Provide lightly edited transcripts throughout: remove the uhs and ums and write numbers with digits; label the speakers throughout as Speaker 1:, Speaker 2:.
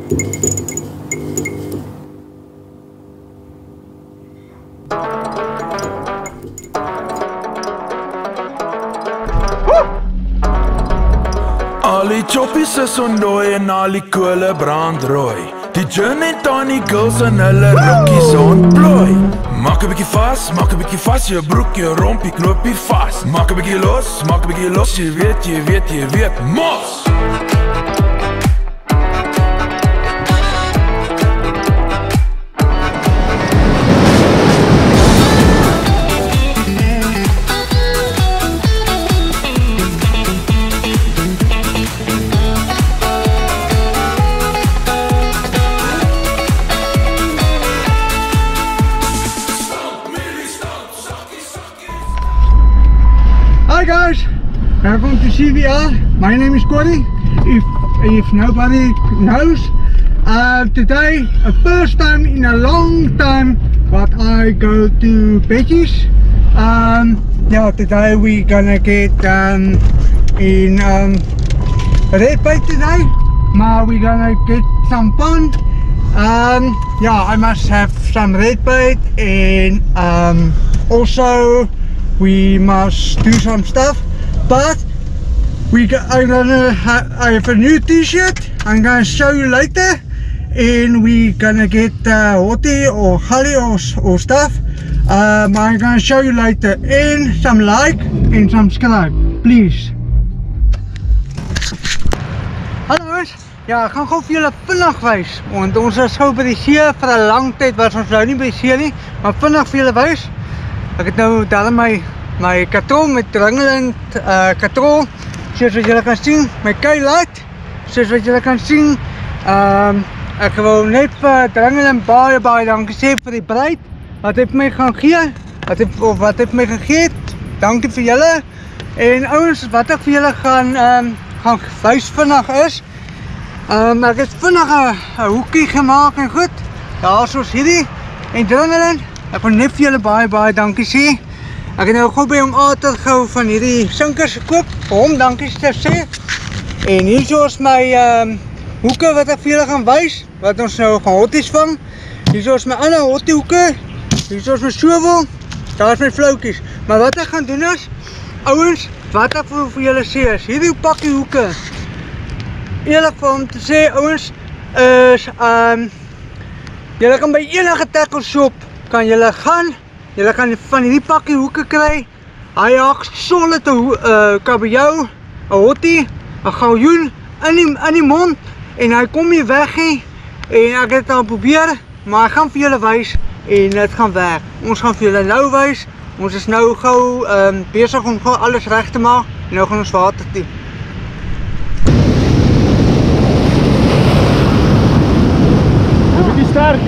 Speaker 1: Al die choppies is ondooi en al die kole brandrooi. Die gin en tonic girls en hulle rokkies ontplooi. Maak 'n bietjie vas, jou broek, jou rompie, knoopie vas. Maak 'n bietjie los, jy weet, mos!
Speaker 2: Hi guys, welcome to CVR. My name is Corey. If nobody knows, today, a first time in a long time, but I go to Betty's. Yeah, today we gonna get in red bait today, but we gonna get some fun. Yeah, I must have some red bait and also we must do some stuff, but I have a new t-shirt. I'm gonna show you later, and we gonna get hottie or gully or stuff. I'm gonna show you later, and some like and subscribe, please. Hallo, ja, ek gaan gou vir julle vinnig wys, want ons is gou by die see vir 'n lang tyd, was ons nou nie by die see nie, maar vinnig vir julle wys. Ek het nou daar my katrol met ringelend katrol, soos wat julle kan sien, my kei light, soos wat julle kan sien. Ek wil net vir ringelend baie dankie sê vir die breed wat het my gaan gee, wat het my gegee. Dankie vir julle. En ouens, wat ek vir julle gaan wys vinnig is, ek het vinnig 'n hoekie gemaak en goed. Daar soos hierdie en ringelend. Ek wil net vir julle baie dankie sê. Ek het nou gou by hom Arthur gehou van hierdie sinkers gekoop, vir hom dankie te sê. En hier is my hoeke wat ek vir julle gaan wys, wat ons nou gaan hotties vang. Hier is my ander hottie hoeke, hier is my sjovel, daar is my vloutjies. Maar wat ek gaan doen is, ouens, wat ek wil vir julle sê is, hierdie pakkie hoeke, eerlik vir hom te sê, ouens, is, julle kan by enige tackle shop, kan julle gaan, julle kan van hierdie pakkie hoeke kry. Hy haak solid 'n kabeljou, 'n hottie, 'n galjoen in die mond en hy kom nie weg nie. En ek het al probeer, maar ek gaan vir julle wys en dit gaan werk. Ons gaan vir julle nou wys. Ons is nou gou besig om gou alles reg te maak en nou gaan ons water toe.
Speaker 3: Een bietjie sterk.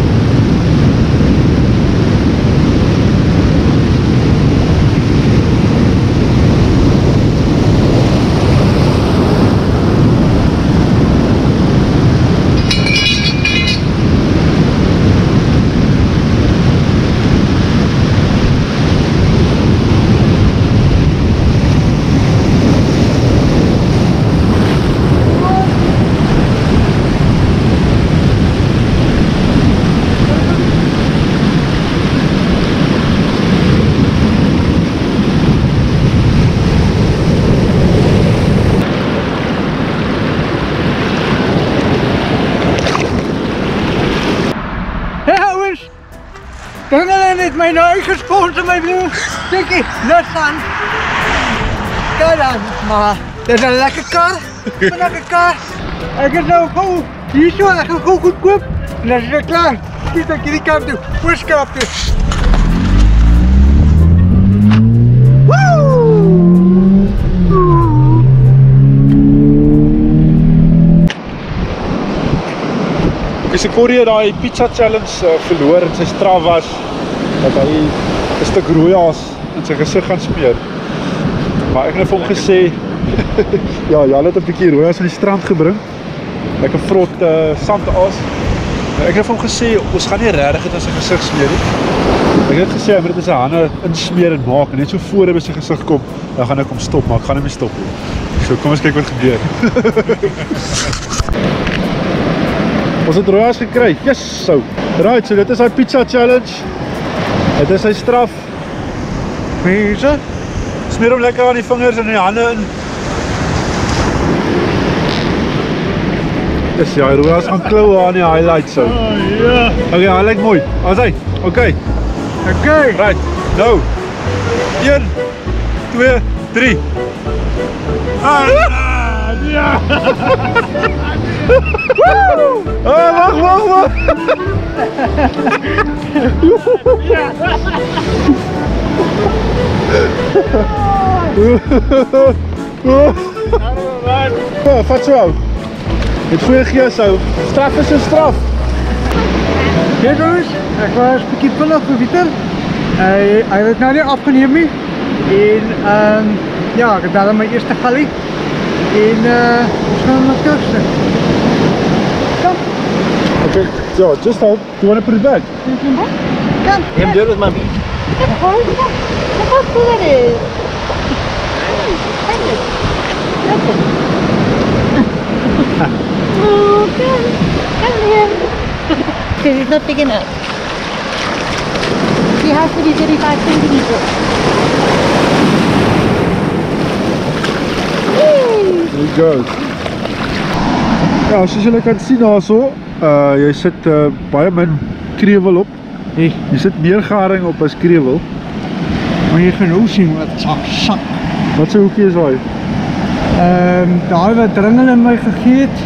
Speaker 2: Ringelend het my nou gesponsor my broer. Tikkie, lus aan. Kijk dan, maar dit is 'n lekker kar. 'n lekker kar. Ek is nou gou hier so, ek gaan gou goed koop. En dan is dit klaar. Skiet ek hierdie kant toe, voorskap toe.
Speaker 3: Ek Corrie daai pizza challenge verloor en sy straf was dat hy 'n stuk rooihaas in sy gesig gaan smeer. Maar ek het vir hom gesê ja, jy het 'n bietjie rooihaas aan die strand gebring. Lekker vrot sandaas. Ek het vir hom gesê ons gaan nie regtig dit in sy gesig smeer nie. Ek het gesê hy moet dit in sy hande insmeer en maak en net so voor hy by sy gesig kom, dan gaan ek hom stop, maar ek gaan hom nie stop nie. So kom ons kyk wat gebeur. Ons het rooias gekry. Yes, so. Right, so dit is hy pizza challenge. Dit is sy straf.
Speaker 2: Mense,
Speaker 3: Smeer hom lekker aan die vingers en die hande in. Dis ja, rooias gaan klou aan die highlight so.
Speaker 2: ja.
Speaker 3: Okay, hy lyk mooi. As hy. Okay.
Speaker 2: Okay.
Speaker 3: Right. Nou. 1 2 3. Ja. Wag. Vat zo. Het goeie gees hou. Straf is een straf.
Speaker 2: Ja jongens, ek was bietjie vinnig vir Pieter. Hy het nou nie afgeneem nie. En ja, ek het daar my eerste gallie. En ons gaan na kurse. Kom.
Speaker 3: Okay, so just hold. Do you want to put it back?
Speaker 2: Kom.
Speaker 4: I'm good with my beat.
Speaker 5: Look how cool that is. Oh, come here. Because he's not big enough. He has to be 35 centimeters.
Speaker 3: There he goes. Ja, soos julle kan sien daarso, jy sit baie min krewel op.
Speaker 2: Hey,
Speaker 3: Jy sit meer garing op as krewel.
Speaker 2: maar jy gaan nou sien wat sak.
Speaker 3: Wat se hoekie is daai?
Speaker 2: Daai wat dringel in my gegee het.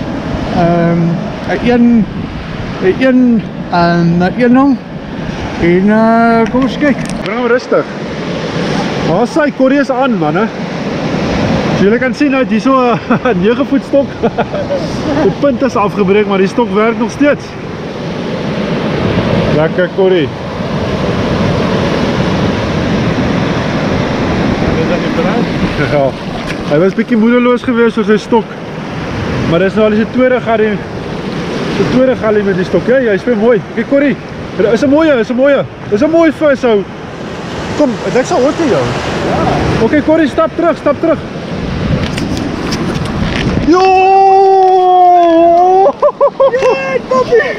Speaker 2: Een hom. En kom ons kyk.
Speaker 3: Bring hom rustig. Waar is hy? Corrie is aan, manne. So julle kan sien uit hier so 'n 9 voet stok. Die punt is afgebreek, maar die stok werk nog steeds. Lekker Corrie. Ja, hy was bietjie moedeloos geweest oor sy stok. Maar dis nou al die tweede gallie met die stok. Jy speel mooi. Kyk Corrie. Is 'n mooie. Dis 'n mooi vis hou. Kom, ek sal hoor jou. Ja. Okay Corrie, stap terug. Jo!
Speaker 2: Hey, Bobby!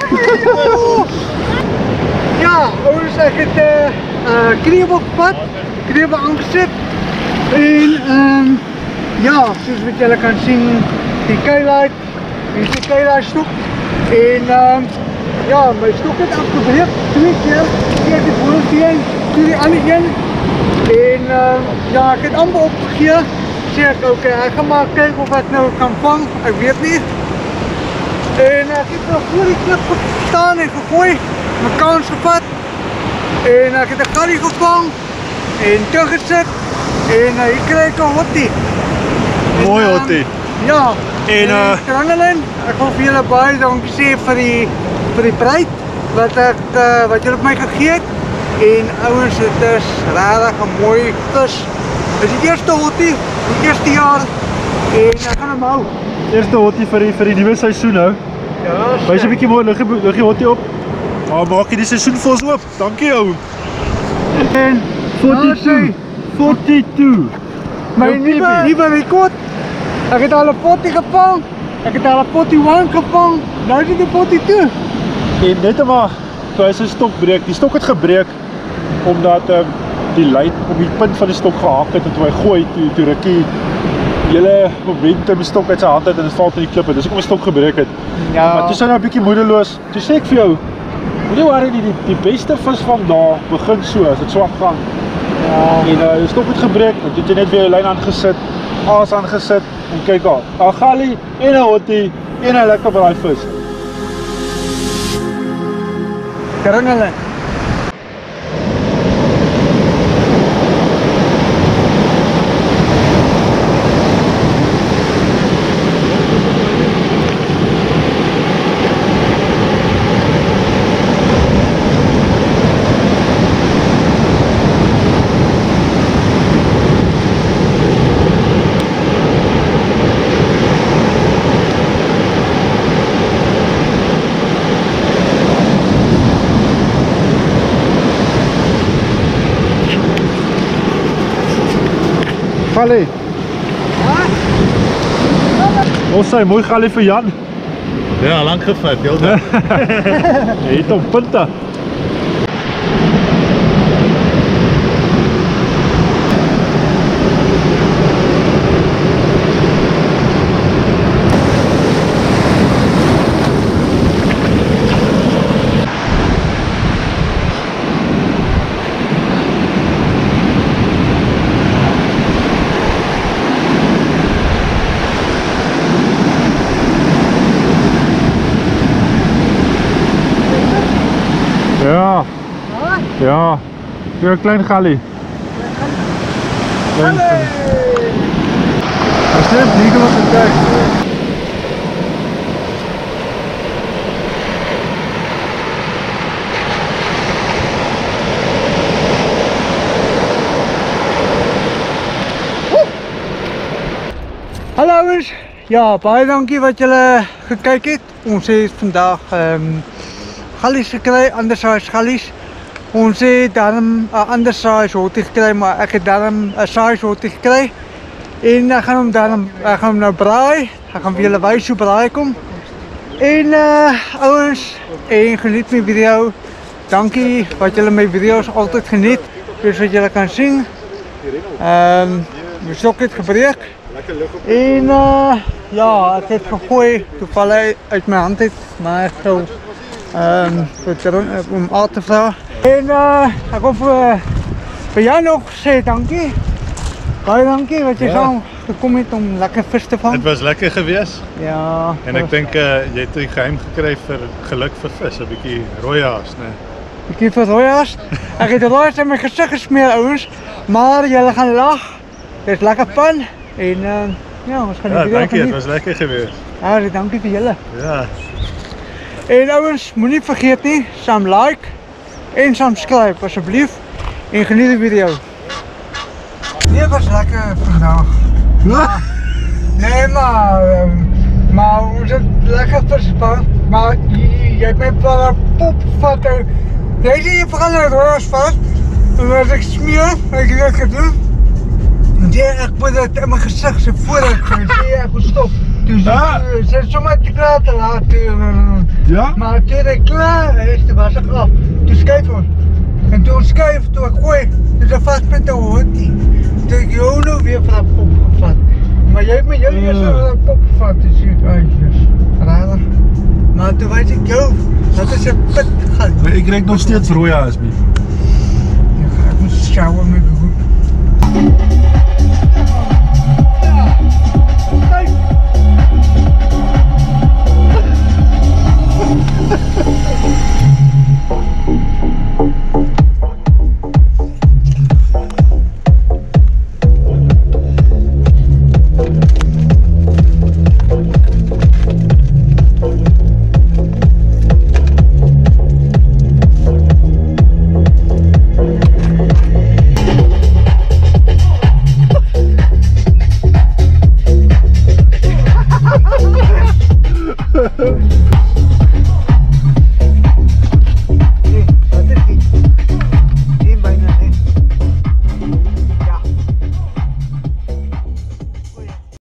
Speaker 2: Ja, ons ek het krewel gevat, krewel aangesit. En ja, soos wat julle kan sien, die keilaai, hier is die keilaai stok. En ja, my stok het afgebreek 2 keer. Ek het die een, toe die ander een. En ja, ek het amper opgegee. Sê ek, okay, ek gaan maar kyk of ek nou kan vang, ek weet nie. En ek het nou voor die klip gestaan en gegooi, my kans gevat. En ek het 'n gallie gevang en teruggesit. En hier kry ek 'n hottie.
Speaker 3: Mooi hottie.
Speaker 2: Ja.
Speaker 3: En
Speaker 2: Trangelin, ek wil vir julle baie dankie sê vir die prys wat julle op my gegee het. En ouens, dit is regtig 'n mooi vis. Dit is die eerste hottie, die eerste jaar. En ek gaan hom hou.
Speaker 3: Eerste hottie vir die nuwe seisoen nou.
Speaker 2: Ja,
Speaker 3: Wys 'n bietjie mooi, lig die hottie op. Maak jy die seisoen vir ons oop. Dankie ou.
Speaker 2: En
Speaker 3: 42.
Speaker 2: my
Speaker 3: Jou
Speaker 2: nuwe rekord. Ek het al 'n pottie gevang. Ek het al 'n pottie 1 gevang. Nou is dit 'n pottie 2.
Speaker 3: En net maar, toe hy sy stok breek. Die stok het gebreek omdat die lyn op die punt van die stok gehaak het en toe hy gooi, toe rukkie hele momentum die stok uit sy hand uit en dit val in die klippe. Dis hoekom die stok gebreek het.
Speaker 2: Ja.
Speaker 3: Maar toe sy nou 'n bietjie moedeloos. Toe sê ek vir jou, moenie worry nie, die beste vis van daar begin so as dit swak gaan.
Speaker 2: Ja.
Speaker 3: En die stok het gebreek, en toe het jy net weer jou lyn aangesit, aas aangesit en kyk daar. 'n gallie en 'n hottie en 'n lekker braai vis.
Speaker 2: Trangelin.
Speaker 3: Gallie. Ons sê mooi gallie vir Jan.
Speaker 4: Ja, lang gevat, heel dag.
Speaker 3: Jy het op punte. Ja. Ja. Weer een klein galie. Klein galie. Als dit niet wat het kijkt.
Speaker 2: Hallo ouens, ja baie dankie wat julle gekyk het. Ons het vandag gallies gekry, andersaais gallies. Ons het daarom 'n ander saais hottie gekry, maar ek het daarom 'n saais hottie gekry. En ek gaan hom nou braai. Ek gaan vir julle wys hoe braai kom. En ouens, en geniet my video. Dankie wat julle my video's altyd geniet. Soos wat julle kan sien. My sok het gebreek. En ja, ek het gegooi, toevallig uit my hand het, maar ek sou om aan te vra. En ek wil vir jou nog sê dankie. Baie dankie wat jy saam gekom het om lekker vis te vang.
Speaker 4: Het was lekker geweest.
Speaker 2: Ja.
Speaker 4: En ek dink jy het die geheim gekry vir geluk vir vis, 'n bietjie rooihaas, né?
Speaker 2: Bietjie vir rooihaas. Ek het rooihaas in my gesig gesmeer ouens, maar julle gaan lag. Dit is lekker pan. En ja, ons gaan die video
Speaker 4: dankie,
Speaker 2: geniet.
Speaker 4: het was lekker geweest.
Speaker 2: Ja, dankie vir julle.
Speaker 4: Ja.
Speaker 2: En ouens, moenie vergeet nie, saam like en subscribe asseblief en geniet die video. Nee, was lekker vandag. Nee, maar ons het lekker verspan, maar jy het my paar pop vat. Jy sê jy verander het roos vast, en as ek smeer, ek het dit gedoen. Ek moet het in my gesig so vooruit gaan, sê ek wil stop. Dus sy is sommer te klaar te laat.
Speaker 3: Ja?
Speaker 2: Maar toe ek klaar is, toe was ek af. Toe skuif ons. En toe ons skuif, toe ek gooi, toe is ek vast met 'n hondie. Toe ek jou nou weer vir 'n pop gevat. Maar jy het my heel eers vir 'n pop gevat, dus ek uitjes. Raar. Maar toe weet ek jou, dat is 'n pit gaan.
Speaker 3: Ek kry nog steeds rooihaas,
Speaker 2: Ek moet shower met